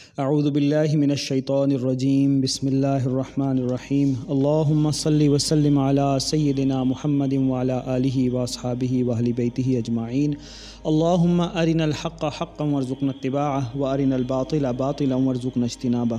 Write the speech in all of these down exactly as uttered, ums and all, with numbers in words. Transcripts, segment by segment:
اعوذ باللہ من الشیطان الرجیم بسم اللہ الرحمن الرحیم اللہم صلی وسلم علی سیدنا محمد وعلی آلہ واصحابہ واہل بیتہ اجمعین اللہم ارنا الحق حقا وارزقنا اتباعہ وارنا الباطل باطلا وارزقنا اجتنابہ۔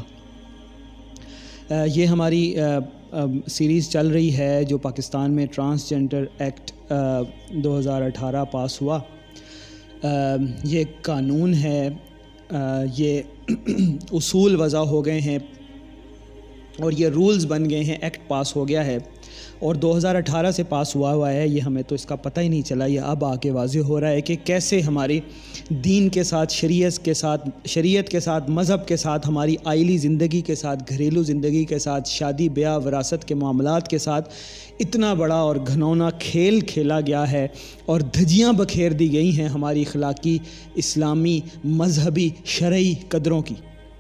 یہ ہماری سیریز چل رہی ہے جو پاکستان میں ٹرانسجنڈر ایکٹ دو ہزار اٹھارہ پاس ہوا۔ یہ قانون ہے، یہ اصول وضع ہو گئے ہیں اور یہ رولز بن گئے ہیں، ایکٹ پاس ہو گیا ہے اور دو ہزار اٹھارہ سے پاس ہوا ہوا ہے۔ یہ ہمیں تو اس کا پتہ ہی نہیں چلا، یہ اب آ کے واضح ہو رہا ہے کہ کیسے ہماری دین کے ساتھ، شریعت کے ساتھ شریعت کے ساتھ مذہب کے ساتھ، ہماری آئلی زندگی کے ساتھ، گھریلو زندگی کے ساتھ، شادی بیاہ وراثت کے معاملات کے ساتھ اتنا بڑا اور گھنونا کھیل کھیلا گیا ہے اور دھجیاں بکھیر دی گئی ہیں ہماری اخلاقی، اسلامی، مذہبی، شرعی قدروں کی۔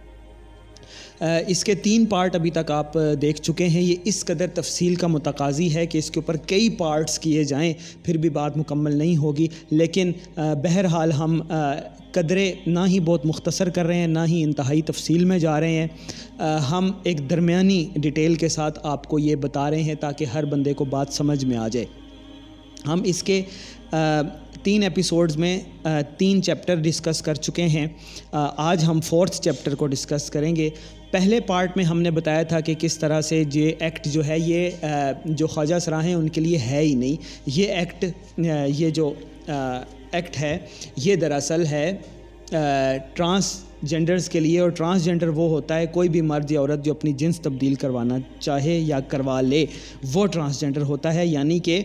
اس کے تین پارٹ ابھی تک آپ دیکھ چکے ہیں۔ یہ اس قدر تفصیل کا متقاضی ہے کہ اس کے اوپر کئی پارٹس کیے جائیں پھر بھی بات مکمل نہیں ہوگی، لیکن بہرحال ہم قدرے نہ ہی بہت مختصر کر رہے ہیں، نہ ہی انتہائی تفصیل میں جا رہے ہیں۔ ہم ایک درمیانی ڈیٹیل کے ساتھ آپ کو یہ بتا رہے ہیں تاکہ ہر بندے کو بات سمجھ میں آ جائے۔ ہم اس کے تین ایپیسوڈز میں تین چیپٹر ڈسکس کر چکے ہیں، آج ہم فورتھ چیپٹر کو ڈسکس کریں گے۔ پہلے پارٹ میں ہم نے بتایا تھا کہ کس طرح سے یہ ایکٹ جو ہے یہ جو خواجہ سرا ہیں ان کے لیے ہے ہی نہیں۔ یہ ایکٹ یہ جو ایکٹ ہے یہ دراصل ہے ٹرانس جینڈرز کے لیے، اور ٹرانس جینڈر وہ ہوتا ہے کوئی بھی مرد یا عورت جو اپنی جنس تبدیل کروانا چاہے یا کروا لے، وہ ٹرانس جینڈر ہوتا ہے، یعنی کہ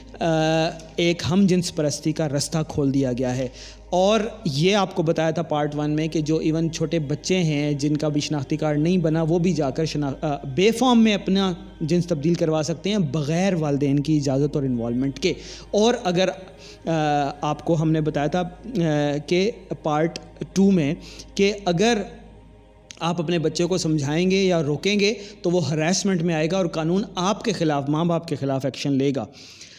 ایک ہم جنس پرستی کا رستہ کھول دیا گیا ہے۔ اور یہ آپ کو بتایا تھا پارٹ ون میں کہ جو ایون چھوٹے بچے ہیں جن کا بھی شناختی کارڈ نہیں بنا، وہ بھی جا کر شناخ بے فارم میں اپنا جنس تبدیل کروا سکتے ہیں بغیر والدین کی اجازت اور انوالومنٹ کے۔ اور اگر آپ کو ہم نے بتایا تھا کہ پارٹ ٹو میں کہ اگر آپ اپنے بچے کو سمجھائیں گے یا روکیں گے تو وہ ہراسمنٹ میں آئے گا اور قانون آپ کے خلاف، ماں باپ کے خلاف ایکشن لے گا۔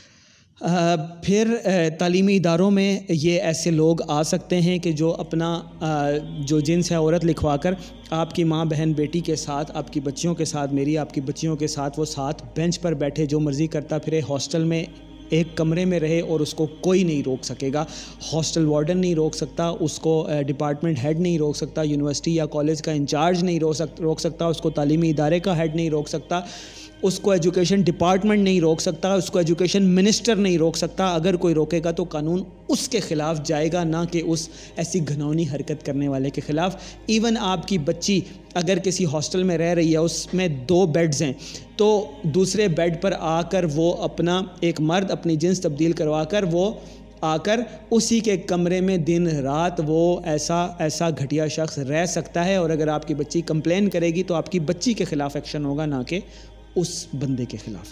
پھر تعلیمی اداروں میں یہ ایسے لوگ آ سکتے ہیں کہ جو اپنا جو جنس ہے عورت لکھوا کر آپ کی ماں بہن بیٹی کے ساتھ، آپ کی بچیوں کے ساتھ، میری آپ کی بچیوں کے ساتھ وہ ساتھ بینچ پر بیٹھے جو مرضی کرتا پھرے، ہاسٹل میں ایک کمرے میں رہے اور اس کو کوئی نہیں روک سکے گا۔ ہاسٹل وارڈن نہیں روک سکتا، اس کو ڈپارٹمنٹ ہیڈ نہیں روک سکتا، یونیورسٹی یا کالج کا انچارج نہیں روک سکتا، اس کو تعلیمی ادارے کا ہیڈ نہیں روک سکتا، اس کو ایجوکیشن ڈپارٹمنٹ نہیں روک سکتا، اس کو ایجوکیشن منسٹر نہیں روک سکتا۔ اگر کوئی روکے گا تو قانون اس کے خلاف جائے گا، نہ کہ اس ایسی گھنونی حرکت کرنے والے کے خلاف۔ ایون آپ کی بچی اگر کسی ہاسٹل میں رہ رہی ہے، اس میں دو بیڈز ہیں، تو دوسرے بیڈ پر آ کر وہ اپنا ایک مرد اپنی جنس تبدیل کروا کر وہ آ کر اسی کے کمرے میں دن رات وہ ایسا ایسا گھٹیا شخص رہ سکتا ہے، اور اگر آپ کی بچی کمپلین کرے گی تو آپ کی بچی کے خلاف ایکشن ہوگا، نہ کہ اس بندے کے خلاف۔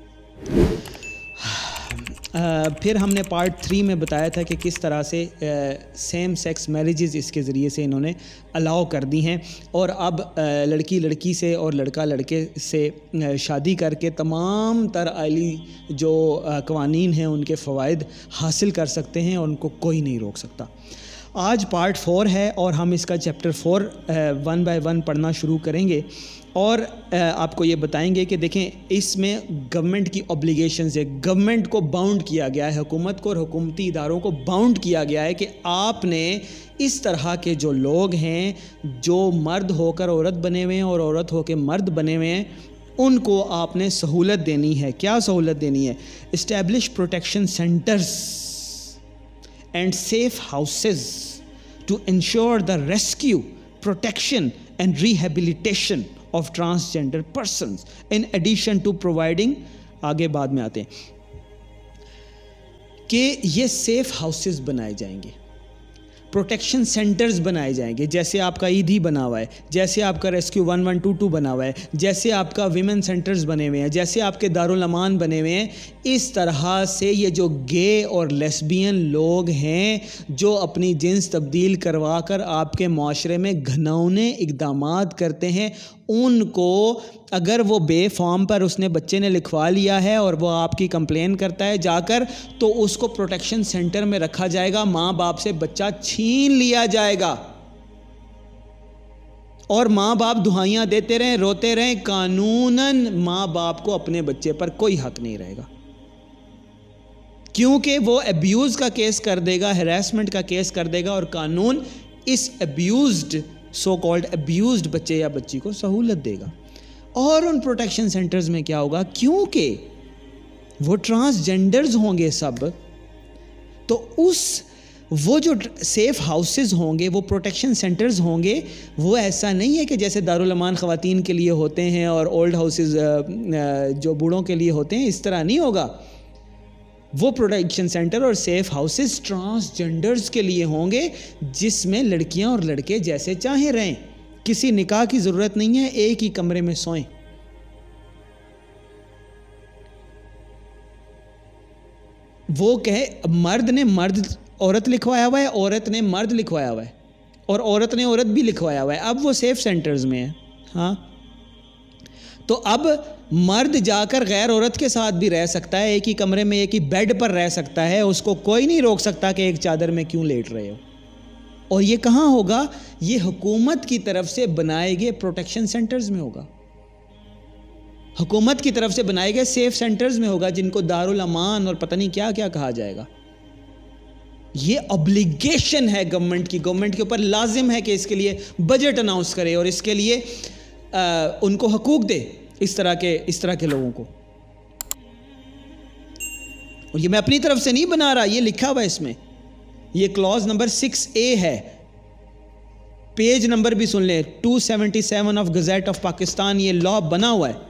پھر ہم نے پارٹ تھری میں بتایا تھا کہ کس طرح سے سیم سیکس میریجز اس کے ذریعے سے انہوں نے الاؤ کر دی ہیں، اور اب لڑکی لڑکی سے اور لڑکا لڑکے سے شادی کر کے تمام تر آئلی جو قوانین ہیں ان کے فوائد حاصل کر سکتے ہیں اور ان کو کوئی نہیں روک سکتا۔ آج پارٹ فور ہے اور ہم اس کا chapter four one by one پڑھنا شروع کریں گے، اور آپ کو یہ بتائیں گے کہ دیکھیں اس میں گورنمنٹ کی اوبلیگیشنز ہے، گورنمنٹ کو باؤنڈ کیا گیا ہے، حکومت کو اور حکومتی اداروں کو باؤنڈ کیا گیا ہے کہ آپ نے اس طرح کے جو لوگ ہیں جو مرد ہو کر عورت بنے ہوئے ہیں اور عورت ہو کے مرد بنے ہوئے ہیں، ان کو آپ نے سہولت دینی ہے۔ کیا سہولت دینی ہے؟ Establish protection centres and safe houses to ensure the rescue, protection and rehabilitation of transgender persons in addition to providing، آگے بعد میں آتے ہیں کہ یہ سیف ہاؤسز بنائے جائیں گے، پروٹیکشن سینٹرز بنائے جائیں گے، جیسے آپ کا ایدھی بنا ہوا ہے، جیسے آپ کا rescue one one two two بنا ہوا ہے، جیسے آپ کا ویمن سینٹرز بنے ہوئے ہیں، جیسے آپ کے دارالامان بنے ہوئے ہیں۔ اس طرح سے یہ جو گے اور لیسبین لوگ ہیں جو اپنی جنس تبدیل کروا کر آپ کے معاشرے میں گھنونے اقدامات کرتے ہیں، ان کو اگر وہ بے فارم پر اس نے بچے نے لکھوا لیا ہے اور وہ آپ کی کمپلین کرتا ہے جا کر، تو اس کو پروٹیکشن سینٹر میں رکھا جائے گا، ماں باپ سے بچہ چھین لیا جائے گا۔ اور ماں باپ دہائیاں دیتے رہیں، روتے رہیں، قانوناً ماں باپ کو اپنے بچے پر کوئی حق نہیں رہے گا، کیونکہ وہ ایبیوز کا کیس کر دے گا، ہیراسمنٹ کا کیس کر دے گا، اور قانون اس ایبیوزڈ سو کالڈ ایبیوزڈ بچے یا بچی کو سہولت دے گا۔ اور ان پروٹیکشن سینٹرز میں کیا ہوگا، کیونکہ وہ ٹرانسجینڈرز ہوں گے سب، تو اس وہ جو سیف ہاؤسز ہوں گے، وہ پروٹیکشن سینٹرز ہوں گے، وہ ایسا نہیں ہے کہ جیسے دارالامان خواتین کے لیے ہوتے ہیں اور اولڈ ہاؤسز جو بوڑھوں کے لیے ہوتے ہیں، اس طرح نہیں ہوگا۔ وہ پروٹیکشن سینٹر اور سیف ہاؤسز ٹرانسجینڈرز کے لیے ہوں گے، جس میں لڑکیاں اور لڑکے جیسے چاہیں رہیں، کسی نکاح کی ضرورت نہیں ہے، ایک ہی کمرے میں سوئیں۔ وہ کہے مرد نے مرد عورت لکھوایا ہوا ہے، عورت نے مرد لکھوایا ہوا ہے، اور عورت نے عورت بھی لکھوایا ہوا ہے، اب وہ سیف سینٹرز میں ہے۔ ہاں، تو اب مرد جا کر غیر عورت کے ساتھ بھی رہ سکتا ہے، ایک ہی کمرے میں ایک ہی بیڈ پر رہ سکتا ہے، اس کو کوئی نہیں روک سکتا کہ ایک چادر میں کیوں لیٹ رہے ہو۔ اور یہ کہاں ہوگا؟ یہ حکومت کی طرف سے بنائے گئے پروٹیکشن سینٹرز میں ہوگا، حکومت کی طرف سے بنائے گئے سیف سینٹرز میں ہوگا، جن کو دارالامان اور پتہ نہیں کیا کیا کہا جائے گا۔ یہ obligation ہے گورنمنٹ کی، گورنمنٹ کے اوپر لازم ہے کہ اس کے لیے بجٹ اناؤنس کرے اور اس کے لیے ان کو حقوق دے، اس طرح کے اس طرح کے لوگوں کو۔ اور یہ میں اپنی طرف سے نہیں بنا رہا، یہ لکھا ہوا ہے اس میں، یہ کلوز نمبر سکس اے ہے، پیج نمبر بھی سن لیں، two seventy seven of gazette of Pakistan, یہ لا بنا ہوا ہے۔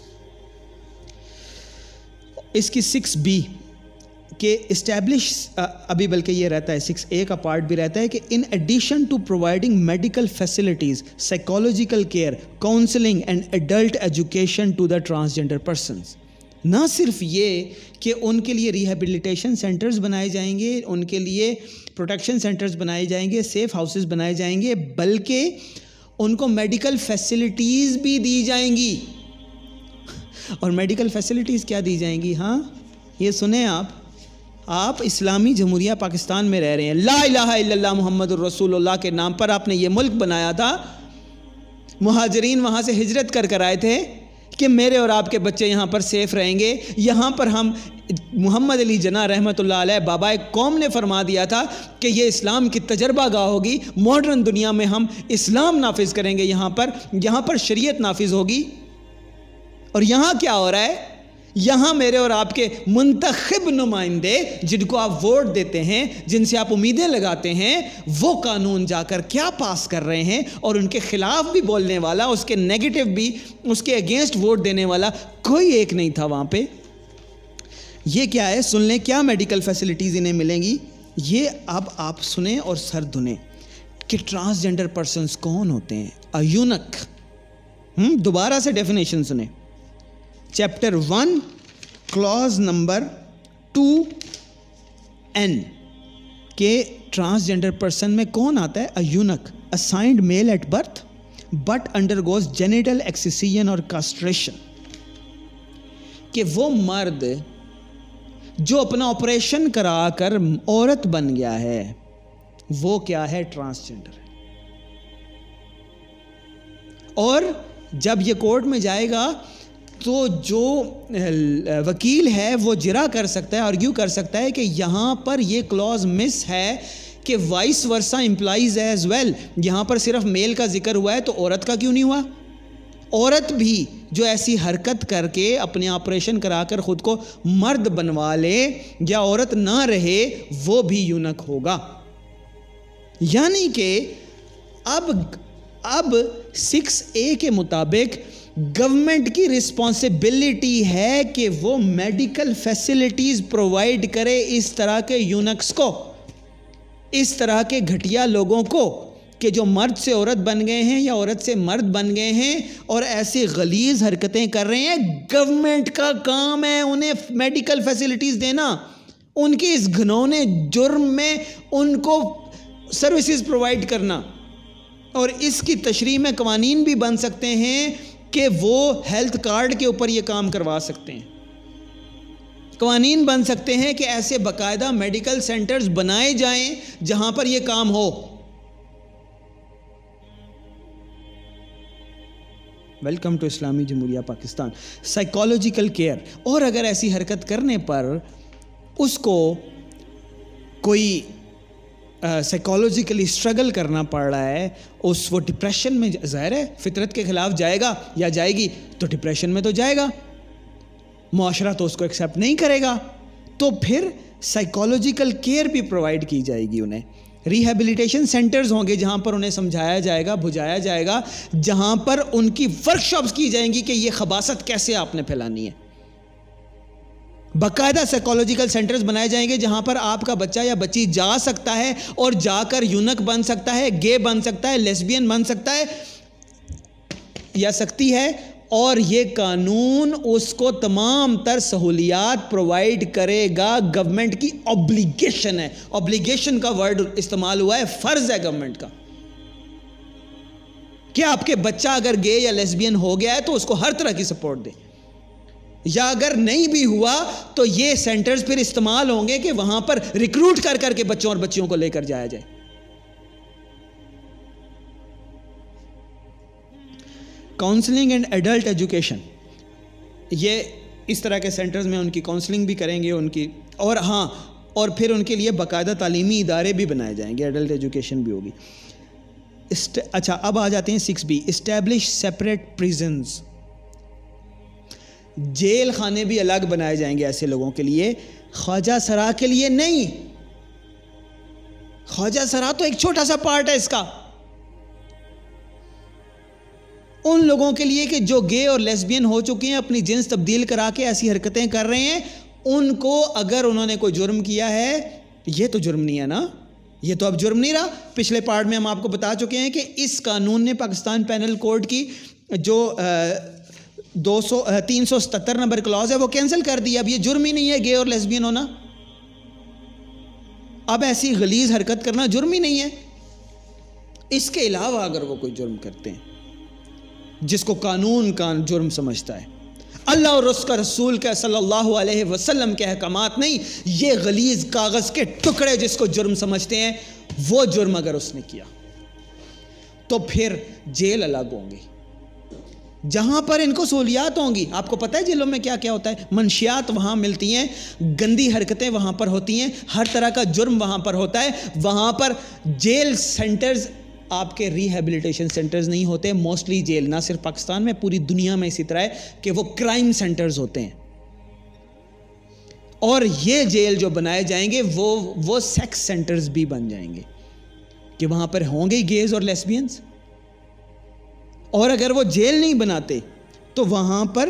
اس کی سکس بی کہ اسٹیبلش، ابھی بلکہ یہ رہتا ہے، سکس اے کا پارٹ بھی رہتا ہے کہ in addition to providing medical facilities, psychological care, counselling and adult education to the transgender persons, نہ صرف یہ کہ ان کے لیے ریہیبلیٹیشن سینٹرز بنائے جائیں گے، ان کے لیے پروٹیکشن سینٹرز بنائے جائیں گے، سیف ہاؤسز بنائے جائیں گے، بلکہ ان کو میڈیکل فیسلٹیز بھی دی جائیں گی۔ اور میڈیکل فیسلٹیز کیا دی جائیں گی؟ ہاں، یہ سنیں آپ آپ اسلامی جمہوریہ پاکستان میں رہ رہے ہیں، لا الہ الا اللہ محمد الرسول اللہ کے نام پر آپ نے یہ ملک بنایا تھا، مہاجرین وہاں سے ہجرت کر کر آئے تھے کہ میرے اور آپ کے بچے یہاں پر سیف رہیں گے۔ یہاں پر ہم محمد علی جناح رحمۃ اللہ علیہ بابا قوم نے فرما دیا تھا کہ یہ اسلام کی تجربہ گاہ ہوگی، ماڈرن دنیا میں ہم اسلام نافذ کریں گے، یہاں پر یہاں پر شریعت نافذ ہوگی۔ اور یہاں کیا ہو رہا ہے؟ یہاں میرے اور آپ کے منتخب نمائندے جن کو آپ ووٹ دیتے ہیں، جن سے آپ امیدیں لگاتے ہیں، وہ قانون جا کر کیا پاس کر رہے ہیں، اور ان کے خلاف بھی بولنے والا، اس کے نیگیٹو بھی، اس کے اگینسٹ ووٹ دینے والا کوئی ایک نہیں تھا وہاں پہ۔ یہ کیا ہے؟ سن لیں کیا میڈیکل فیسلٹیز انہیں ملیں گی۔ یہ اب آپ سنیں اور سر دھنیں کہ ٹرانسجینڈر پرسنز کون ہوتے ہیں۔ ایونک، ہم دوبارہ سے ڈیفینیشن سنیں، chapter one clause number two n کہ ٹرانسجینڈر پرسن میں کون آتا ہے؟ Eunuch, assigned male at birth but undergoes genital excision اور کاسٹریشن، کہ وہ مرد جو اپنا آپریشن کرا کر عورت بن گیا ہے، وہ کیا ہے؟ ٹرانسجینڈر ہے۔ اور جب یہ کورٹ میں جائے گا تو جو وکیل ہے وہ جرا کر سکتا ہے، آرگیو کر سکتا ہے کہ یہاں پر یہ کلوز مس ہے کہ vice versa implies as well, یہاں پر صرف میل کا ذکر ہوا ہے تو عورت کا کیوں نہیں ہوا؟ عورت بھی جو ایسی حرکت کر کے اپنے آپریشن کرا کر خود کو مرد بنوا لے یا عورت نہ رہے، وہ بھی یونک ہوگا۔ یعنی کہ اب اب سکس اے کے مطابق گورنمنٹ کی رسپانسبلٹی ہے کہ وہ میڈیکل فیسلٹیز پرووائڈ کرے اس طرح کے یونکس کو، اس طرح کے گھٹیا لوگوں کو کہ جو مرد سے عورت بن گئے ہیں یا عورت سے مرد بن گئے ہیں اور ایسی غلیظ حرکتیں کر رہے ہیں۔ گورنمنٹ کا کام ہے انہیں میڈیکل فیسلٹیز دینا، ان کی اس گھنونے جرم میں ان کو سروسز پرووائڈ کرنا، اور اس کی تشریح میں قوانین بھی بن سکتے ہیں کہ وہ ہیلتھ کارڈ کے اوپر یہ کام کروا سکتے ہیں۔ قوانین بن سکتے ہیں کہ ایسے باقاعدہ میڈیکل سینٹرز بنائے جائیں جہاں پر یہ کام ہو۔ ویلکم ٹو اسلامی جمہوریہ پاکستان. Psychological care. اور اگر ایسی حرکت کرنے پر اس کو کوئی سائیکالوجیکلی اسٹرگل کرنا پڑ رہا ہے, اس وہ ڈپریشن میں, ظاہر ہے فطرت کے خلاف جائے گا یا جائے گی تو ڈپریشن میں تو جائے گا, معاشرہ تو اس کو ایکسیپٹ نہیں کرے گا, تو پھر سائیکالوجیکل کیئر بھی پرووائڈ کی جائے گی انہیں. ریہیبلیٹیشن سینٹرز ہوں گے جہاں پر انہیں سمجھایا جائے گا, بجھایا جائے گا, جہاں پر ان کی ورک شاپس کی جائیں گی کہ یہ خباثت کیسے آپ نے پھیلانی ہے. باقاعدہ سائیکالوجیکل سینٹرز بنائے جائیں گے جہاں پر آپ کا بچہ یا بچی جا سکتا ہے اور جا کر یونک بن سکتا ہے, گے بن سکتا ہے, لیسبین بن سکتا ہے یا سکتی ہے, اور یہ قانون اس کو تمام تر سہولیات پرووائڈ کرے گا. گورنمنٹ کی اوبلیگیشن ہے, اوبلیگیشن کا ورڈ استعمال ہوا ہے, فرض ہے گورنمنٹ کا کہ آپ کے بچہ اگر گے یا لیسبین ہو گیا ہے تو اس کو ہر طرح کی سپورٹ دے, یا اگر نہیں بھی ہوا تو یہ سینٹرز پھر استعمال ہوں گے کہ وہاں پر ریکروٹ کر کر کے بچوں اور بچیوں کو لے کر جایا جائے. کاؤنسلنگ اینڈ ایڈلٹ ایجوکیشن, یہ اس طرح کے سینٹرز میں ان کی کاؤنسلنگ بھی کریں گے ان کی, اور ہاں اور پھر ان کے لیے باقاعدہ تعلیمی ادارے بھی بنائے جائیں گے, ایڈلٹ ایجوکیشن بھی ہوگی. اچھا اب آ جاتے ہیں six B, establish separate prisons. Jail خانے بھی الگ بنائے جائیں گے ایسے لوگوں کے لیے, خواجہ سرا کے لیے نہیں. خواجہ سرا تو ایک چھوٹا سا پارٹ ہے اس کا, ان لوگوں کے لیے کہ جو گے اور لیسبین ہو چکے ہیں, اپنی جنس تبدیل کرا کے ایسی حرکتیں کر رہے ہیں, ان کو اگر انہوں نے کوئی جرم کیا ہے, یہ تو جرم نہیں ہے نا, یہ تو اب جرم نہیں رہا. پچھلے پارٹ میں ہم آپ کو بتا چکے ہیں کہ اس قانون نے پاکستان پینل کوڈ کی جو دو سو تین سو ستتر نمبر کلاز ہے وہ کینسل کر دی. اب یہ جرم ہی نہیں ہے گے اور لیسبین ہونا, اب ایسی غلیظ حرکت کرنا جرم ہی نہیں ہے. اس کے علاوہ اگر وہ کوئی جرم کرتے ہیں جس کو قانون کا جرم سمجھتا ہے, اللہ اور اس کا رسول کا صلی اللہ علیہ وسلم کے احکامات نہیں, یہ غلیظ کاغذ کے ٹکڑے جس کو جرم سمجھتے ہیں, وہ جرم اگر اس نے کیا تو پھر جیل الگ ہوں گی جہاں پر ان کو سہولیات ہوں گی. آپ کو پتہ ہے جیلوں میں کیا کیا ہوتا ہے؟ منشیات وہاں ملتی ہیں, گندی حرکتیں وہاں پر ہوتی ہیں, ہر طرح کا جرم وہاں پر ہوتا ہے. وہاں پر جیل سینٹرز آپ کے ریہیبلیٹیشن سینٹرز نہیں ہوتے. موسٹلی جیل نہ صرف پاکستان میں, پوری دنیا میں اسی طرح ہے کہ وہ کرائم سینٹرز ہوتے ہیں. اور یہ جیل جو بنائے جائیں گے وہ وہ سیکس سینٹرز بھی بن جائیں گے کہ وہاں پر ہوں گے گیز اور لیسبینز. اور اگر وہ جیل نہیں بناتے تو وہاں پر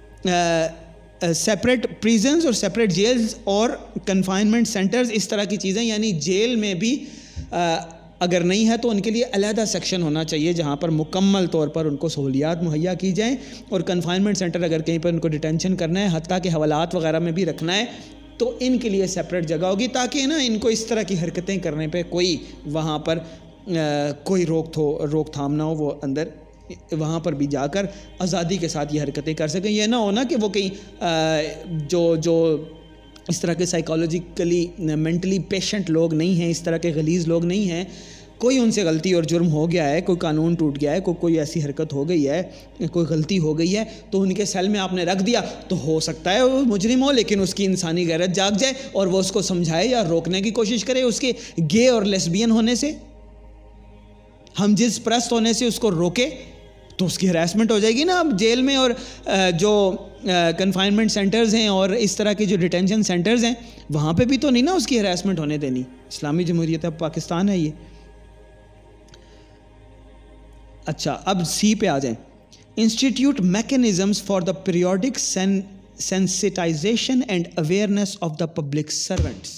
سیپریٹ پریزنز اور سیپریٹ جیلز اور کنفائنمنٹ سینٹرز, اس طرح کی چیزیں, یعنی جیل میں بھی اگر نہیں ہے تو ان کے لیے علیحدہ سیکشن ہونا چاہیے جہاں پر مکمل طور پر ان کو سہولیات مہیا کی جائیں. اور کنفائنمنٹ سینٹر اگر کہیں پر ان کو ڈیٹینشن کرنا ہے, حتیٰ کہ حوالات وغیرہ میں بھی رکھنا ہے, تو ان کے لیے سیپریٹ جگہ ہوگی تاکہ نا ان کو اس طرح کی حرکتیں کرنے پہ کوئی وہاں پر کوئی روک تھو روک تھام نہ ہو, وہ اندر وہاں پر بھی جا کر آزادی کے ساتھ یہ حرکتیں کر سکیں. یہ نہ ہونا کہ وہ کہیں جو جو اس طرح کے سائیکالوجیکلی مینٹلی پیشنٹ لوگ نہیں ہیں, اس طرح کے غلیظ لوگ نہیں ہیں, کوئی ان سے غلطی اور جرم ہو گیا ہے, کوئی قانون ٹوٹ گیا ہے, کوئی کوئی ایسی حرکت ہو گئی ہے, کوئی غلطی ہو گئی ہے, تو ان کے سیل میں آپ نے رکھ دیا تو ہو سکتا ہے وہ مجرم ہو, لیکن اس کی انسانی غیرت جاگ جائے اور وہ اس کو سمجھائے یا روکنے کی کوشش کرے اس کے گے اور لیسبین ہونے سے, ہم جنس پرست ہونے سے اس کو روکے, تو اس کی ہراسمنٹ ہو جائے گی نا. اب جیل میں اور جو کنفائنمنٹ سینٹرز ہیں اور اس طرح کے جو ڈیٹینشن سینٹرز ہیں وہاں پہ بھی تو نہیں نا اس کی ہراسمنٹ ہونے دینی. اسلامی جمہوریت پاکستان ہے یہ. اچھا اب سی پہ آ جائیں. Institute mechanisms for the periodic sensitization and awareness of the public servants.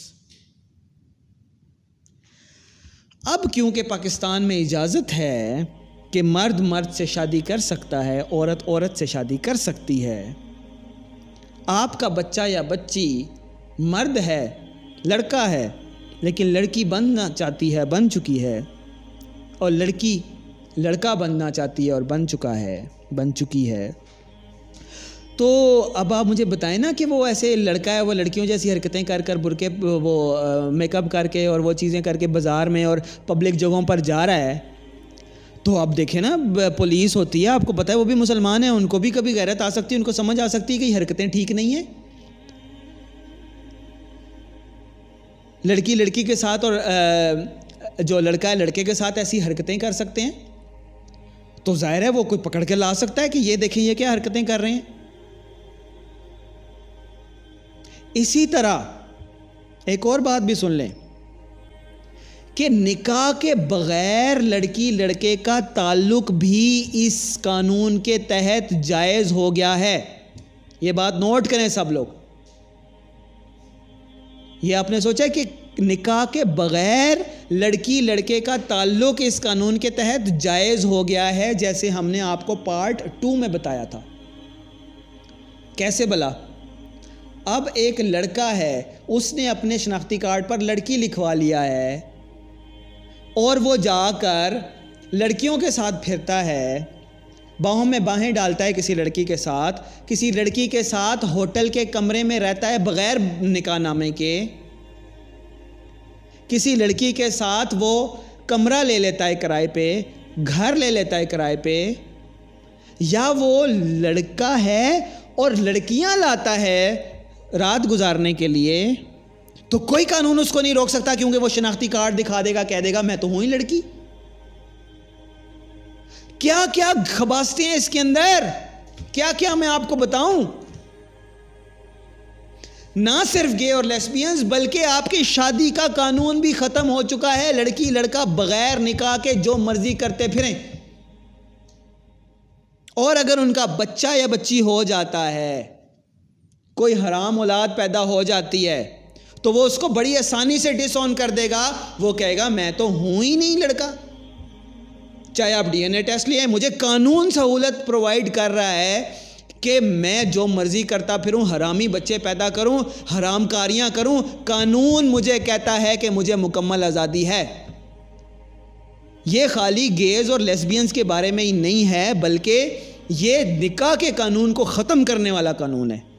اب کیونکہ پاکستان میں اجازت ہے کہ مرد مرد سے شادی کر سکتا ہے, عورت عورت سے شادی کر سکتی ہے, آپ کا بچہ یا بچی مرد ہے, لڑکا ہے, لیکن لڑکی بننا چاہتی ہے, بن چکی ہے, اور لڑکی لڑکا بننا چاہتی ہے اور بن چکا ہے بن چکی ہے, تو اب آپ مجھے بتائیں نا کہ وہ ایسے لڑکا ہے, وہ لڑکیوں جیسی حرکتیں کر کر برقعے وہ میک اپ کر کے اور وہ چیزیں کر کے بازار میں اور پبلک جگہوں پر جا رہا ہے, تو اب دیکھیں نا پولیس ہوتی ہے، آپ کو پتہ ہے وہ بھی مسلمان ہیں، ان کو بھی کبھی غیرت آ سکتی ہے، ان کو سمجھ آ سکتی ہے کہ یہ حرکتیں ٹھیک نہیں ہیں. لڑکی لڑکی کے ساتھ اور جو لڑکا ہے لڑکے کے ساتھ ایسی حرکتیں کر سکتے ہیں، تو ظاہر ہے وہ کوئی پکڑ کے لا سکتا ہے کہ یہ دیکھیں یہ کیا حرکتیں کر رہے ہیں. اسی طرح ایک اور بات بھی سن لیں کہ نکاح کے بغیر لڑکی لڑکے کا تعلق بھی اس قانون کے تحت جائز ہو گیا ہے. یہ بات نوٹ کریں سب لوگ. یہ آپ نے سوچا کہ نکاح کے بغیر لڑکی لڑکے کا تعلق اس قانون کے تحت جائز ہو گیا ہے، جیسے ہم نے آپ کو پارٹ ٹو میں بتایا تھا. کیسے بلا؟ اب ایک لڑکا ہے، اس نے اپنے شناختی کارڈ پر لڑکی لکھوا لیا ہے اور وہ جا کر لڑکیوں کے ساتھ پھرتا ہے، باہوں میں باہیں ڈالتا ہے کسی لڑکی کے ساتھ، کسی لڑکی کے ساتھ ہوٹل کے کمرے میں رہتا ہے بغیر نکاح نامے کے، کسی لڑکی کے ساتھ وہ کمرہ لے لیتا ہے کرائے پہ، گھر لے لیتا ہے کرائے پہ، یا وہ لڑکا ہے اور لڑکیاں لاتا ہے رات گزارنے کے لیے، تو کوئی قانون اس کو نہیں روک سکتا، کیونکہ وہ شناختی کارڈ دکھا دے گا، کہہ دے گا میں تو ہوں ہی لڑکی. کیا کیا خباستیں ہیں اس کے اندر، کیا کیا میں آپ کو بتاؤں. نہ صرف گے اور لیسبینز بلکہ آپ کی شادی کا قانون بھی ختم ہو چکا ہے. لڑکی لڑکا بغیر نکاح کے جو مرضی کرتے پھریں، اور اگر ان کا بچہ یا بچی ہو جاتا ہے، کوئی حرام اولاد پیدا ہو جاتی ہے، تو وہ اس کو بڑی آسانی سے ڈس آن کر دے گا. وہ کہے گا میں تو ہوں ہی نہیں لڑکا. چاہے آپ ڈی این اے ٹیسٹ لیں، مجھے قانون سہولت پرووائڈ کر رہا ہے کہ میں جو مرضی کرتا پھروں، حرامی بچے پیدا کروں، حرام کاریاں کروں. قانون مجھے کہتا ہے کہ مجھے مکمل آزادی ہے. یہ خالی گیز اور لیسبینز کے بارے میں ہی نہیں ہے، بلکہ یہ نکاح کے قانون کو ختم کرنے والا قانون ہے.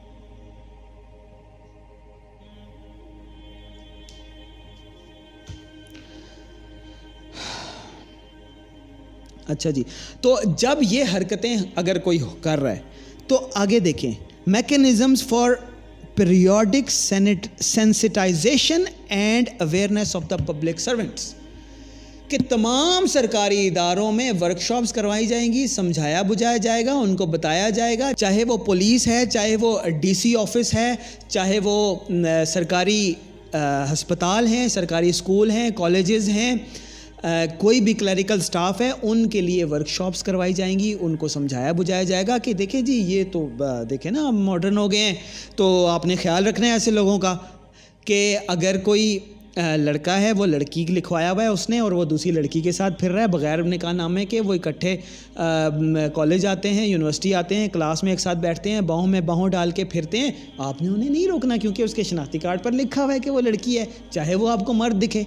اچھا جی، تو جب یہ حرکتیں اگر کوئی کر رہا ہے تو آگے دیکھیں mechanisms for periodic sensitization and awareness of the public servants, کہ تمام سرکاری اداروں میں ورکشاپس کروائی جائیں گی، سمجھایا بجھایا جائے گا، ان کو بتایا جائے گا، چاہے وہ پولیس ہے، چاہے وہ ڈی سی آفس ہے، چاہے وہ سرکاری ہسپتال ہیں، سرکاری اسکول ہیں، کالجز ہیں، کوئی بھی کلیریکل سٹاف ہے، ان کے لیے ورکشاپس کروائی جائیں گی، ان کو سمجھایا بجھایا جائے گا کہ دیکھیں جی یہ تو دیکھیں نا ہم ماڈرن ہو گئے ہیں، تو آپ نے خیال رکھنا ہے ایسے لوگوں کا کہ اگر کوئی لڑکا ہے، وہ لڑکی لکھوایا ہوا ہے اس نے، اور وہ دوسری لڑکی کے ساتھ پھر رہا ہے بغیر نکاح نامے کے، وہ اکٹھے کالج آتے ہیں، یونیورسٹی آتے ہیں، کلاس میں ایک ساتھ بیٹھتے ہیں، باہوں میں باہوں ڈال کے پھرتے ہیں، آپ نے انہیں نہیں روکنا، کیونکہ اس کے شناختی کارڈ پر لکھا ہوا ہے کہ وہ لڑکی ہے، چاہے وہ آپ کو مرد دکھے،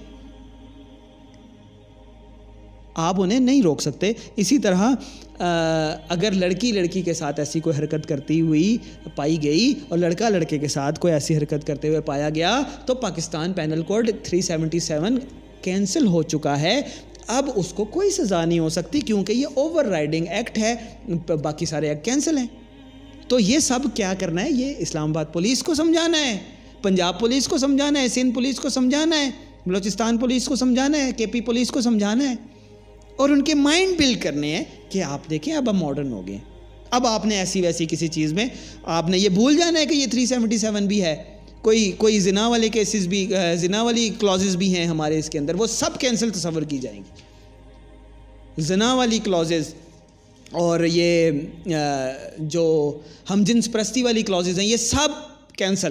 آپ انہیں نہیں روک سکتے. اسی طرح اگر لڑکی لڑکی کے ساتھ ایسی کوئی حرکت کرتی ہوئی پائی گئی اور لڑکا لڑکے کے ساتھ کوئی ایسی حرکت کرتے ہوئے پایا گیا، تو پاکستان پینل کوڈ تین سو ستہتر کینسل ہو چکا ہے. اب اس کو کوئی سزا نہیں ہو سکتی، کیونکہ یہ اوور رائڈنگ ایکٹ ہے، باقی سارے ایکٹ کینسل ہیں. تو یہ سب کیا کرنا ہے؟ یہ اسلام آباد پولیس کو سمجھانا ہے، پنجاب پولیس کو سمجھانا ہے، سندھ پولیس کو سمجھانا ہے، بلوچستان پولیس کو سمجھانا ہے، کے پی پولیس کو سمجھانا ہے، اور ان کے مائنڈ بلڈ کرنے ہیں کہ آپ دیکھیں اب ہم ماڈرن ہو گئے. اب آپ نے ایسی ویسی کسی چیز میں آپ نے یہ بھول جانا ہے کہ یہ تین سو ستہتر بھی ہے، کوئی کوئی زنا والے کیسز بھی، زنا والی کلازز بھی ہیں ہمارے اس کے اندر، وہ سب کینسل تصور کی جائیں گی. زنا والی کلازز اور یہ جو ہم جنس پرستی والی کلازز ہیں، یہ سب کینسل.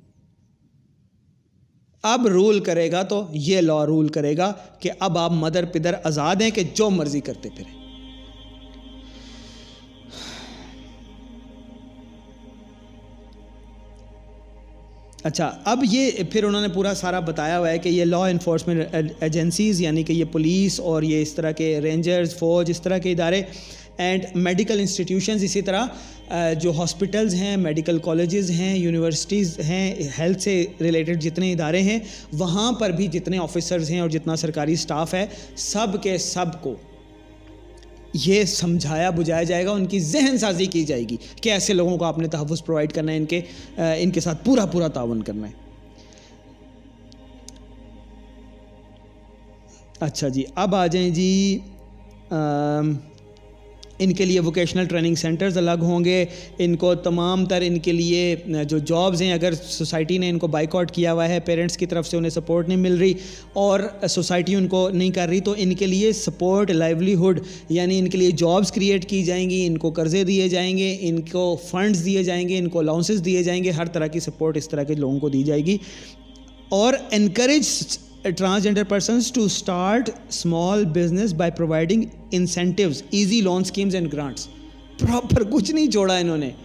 اب رول کرے گا تو یہ لا رول کرے گا کہ اب آپ مدر پدر آزاد ہیں کہ جو مرضی کرتے پھریں. اچھا، اب یہ پھر انہوں نے پورا سارا بتایا ہوا ہے کہ یہ لا انفورسمنٹ ایجنسیز، یعنی کہ یہ پولیس اور یہ اس طرح کے رینجرز، فوج، اس طرح کے ادارے، اینڈ میڈیکل انسٹیٹیوشنز، اسی طرح جو ہاسپٹلز ہیں، میڈیکل کالجز ہیں، یونیورسٹیز ہیں، ہیلتھ سے ریلیٹڈ جتنے ادارے ہیں، وہاں پر بھی جتنے آفیسرز ہیں اور جتنا سرکاری سٹاف ہے، سب کے سب کو یہ سمجھایا بجھایا جائے گا، ان کی ذہن سازی کی جائے گی کہ ایسے لوگوں کو آپ نے تحفظ پرووائڈ کرنا ہے، ان کے ان کے ساتھ پورا پورا تعاون کرنا ہے۔ اچھا جی، اب آ جائیں جی، ان کے لیے ووکیشنل ٹریننگ سینٹرز الگ ہوں گے، ان کو تمام تر ان کے لیے جو جابز ہیں، اگر سوسائٹی نے ان کو بائیک آؤٹ کیا ہوا ہے، پیرنٹس کی طرف سے انہیں سپورٹ نہیں مل رہی اور سوسائٹی ان کو نہیں کر رہی، تو ان کے لیے سپورٹ لائیولیہڈ یعنی ان کے لیے جابز کریٹ کی جائیں گی، ان کو قرضے دیے جائیں گے، ان کو فنڈز دیے جائیں گے، ان کو الاؤنسز دیے جائیں گے، ہر طرح کی سپورٹ اس طرح کے لوگوں کو دی جائے گی۔ اور encourage transgender persons to start small business by providing incentives, easy loan schemes and grants. Proper کچھ نہیں چھوڑا انہوں نے،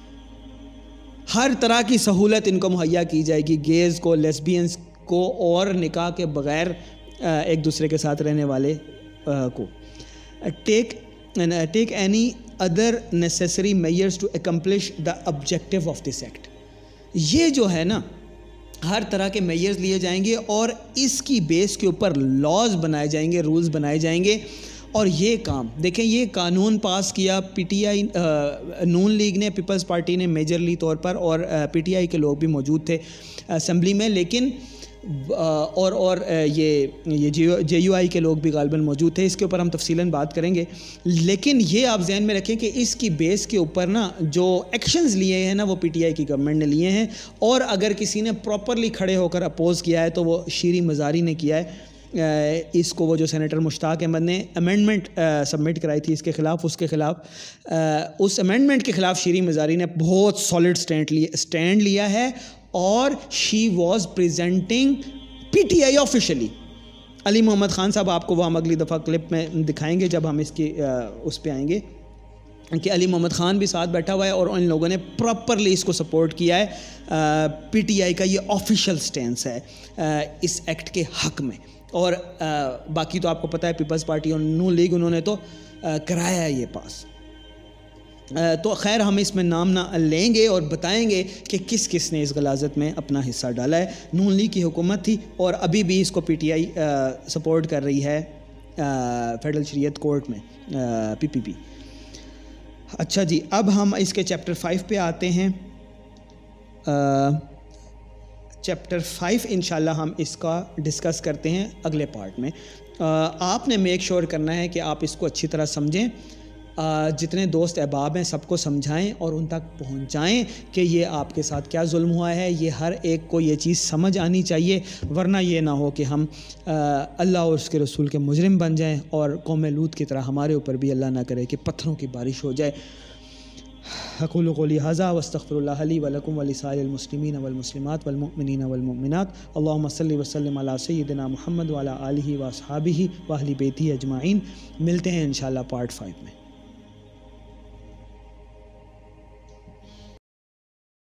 ہر طرح کی سہولت ان کو مہیا کی جائے گی، گیز کو، لیسبینز کو اور نکاح کے بغیر ایک دوسرے کے ساتھ رہنے والے کو۔ Take take any other necessary measures to accomplish the objective of this act. یہ جو ہے نا، ہر طرح کے میئرز لیے جائیں گے اور اس کی بیس کے اوپر لاز بنائے جائیں گے، رولز بنائے جائیں گے۔ اور یہ کام دیکھیں، یہ قانون پاس کیا P T I Noon League نے، پیپلز پارٹی نے میجرلی طور پر، اور پی ٹی آئی کے لوگ بھی موجود تھے اسمبلی میں، لیکن اور اور یہ یہ جے یو آئی کے لوگ بھی غالباً موجود تھے۔ اس کے اوپر ہم تفصیلاً بات کریں گے، لیکن یہ آپ ذہن میں رکھیں کہ اس کی بیس کے اوپر نا جو ایکشنز لیے ہیں نا، وہ پی ٹی آئی کی گورنمنٹ نے لیے ہیں، اور اگر کسی نے پراپرلی کھڑے ہو کر اپوز کیا ہے تو وہ شیریں مزاری نے کیا ہے۔ اس کو وہ جو سینیٹر مشتاق احمد نے امینڈمنٹ سبمٹ کرائی تھی اس کے خلاف، اس کے خلاف اس امینڈمنٹ کے خلاف شیریں مزاری نے بہت سالڈ اسٹینڈ لیا اسٹینڈ لیا ہے، اور she was presenting P T I officially. Ali Muhammad Khan sahib آپ کو وہ ہم اگلی دفعہ کلپ میں دکھائیں گے جب ہم اس کی اس پہ آئیں گے، کہ علی محمد خان بھی ساتھ بیٹھا ہوا ہے اور ان لوگوں نے پراپرلی اس کو سپورٹ کیا ہے۔ پی ٹی آئی کا یہ آفیشیل سٹینس ہے اس ایکٹ کے حق میں، اور باقی تو آپ کو پتہ ہے پیپلز پارٹی اور نون لیگ انہوں نے تو کرایا ہے یہ پاس۔ تو خیر ہم اس میں نام نہ لیں گے اور بتائیں گے کہ کس کس نے اس غلاظت میں اپنا حصہ ڈالا ہے۔ نون لیگ کی حکومت تھی اور ابھی بھی اس کو پی ٹی آئی سپورٹ کر رہی ہے فیڈرل شریعت کورٹ میں، پی پی پی۔ اچھا جی، اب ہم اس کے چیپٹر فائیو پہ آتے ہیں۔ چیپٹر فائیو انشاءاللہ ہم اس کا ڈسکس کرتے ہیں اگلے پارٹ میں۔ آپ نے میک شور کرنا ہے کہ آپ اس کو اچھی طرح سمجھیں، جتنے دوست احباب ہیں سب کو سمجھائیں اور ان تک پہنچائیں کہ یہ آپ کے ساتھ کیا ظلم ہوا ہے۔ یہ ہر ایک کو یہ چیز سمجھ آنی چاہیے، ورنہ یہ نہ ہو کہ ہم اللہ اور اس کے رسول کے مجرم بن جائیں اور قوم لوط کی طرح ہمارے اوپر بھی اللہ نہ کرے کہ پتھروں کی بارش ہو جائے۔ اقول قولی ھذا واستغفر اللہ لی ولکم ولسائر المسلمین والمسلمات والمؤمنین والمؤمنات۔ اللہم صلی وسلم علی سیدنا محمد وعلی آلہ واصحابہ واہل بیتہ اجمعین۔ ملتے ہیں انشاءاللہ پارٹ فائیو میں۔